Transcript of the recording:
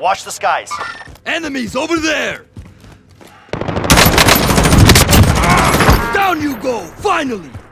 Watch the skies. Enemies over there! Down you go, finally!